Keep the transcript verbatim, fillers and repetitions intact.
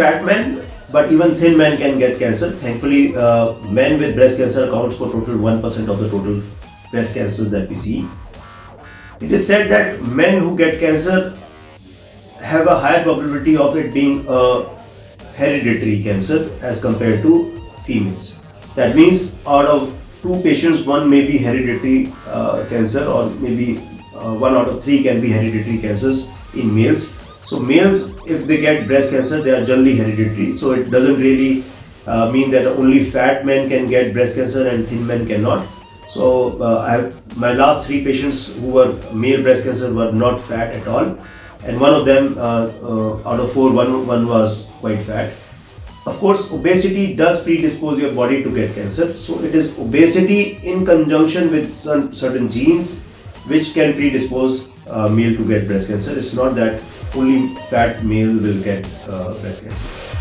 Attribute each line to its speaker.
Speaker 1: fat men, but even thin men can get cancer. Thankfully, uh, men with breast cancer accounts for total one percent of the total breast cancers that we see. It is said that men who get cancer have a higher probability of it being a hereditary cancer as compared to females. That means out of two patients, one may be hereditary uh, cancer, or maybe uh, one out of three can be hereditary cancers in males. So males, if they get breast cancer, they are generally hereditary. So it doesn't really uh, mean that only fat men can get breast cancer and thin men cannot. So uh, I have, my last three patients who were male breast cancer were not fat at all, and one of them uh, uh, out of four, one, one was quite fat. Of course, obesity does predispose your body to get cancer. So it is obesity in conjunction with some certain genes which can predispose uh, male to get breast cancer. It's not that only fat male will get uh, breast cancer.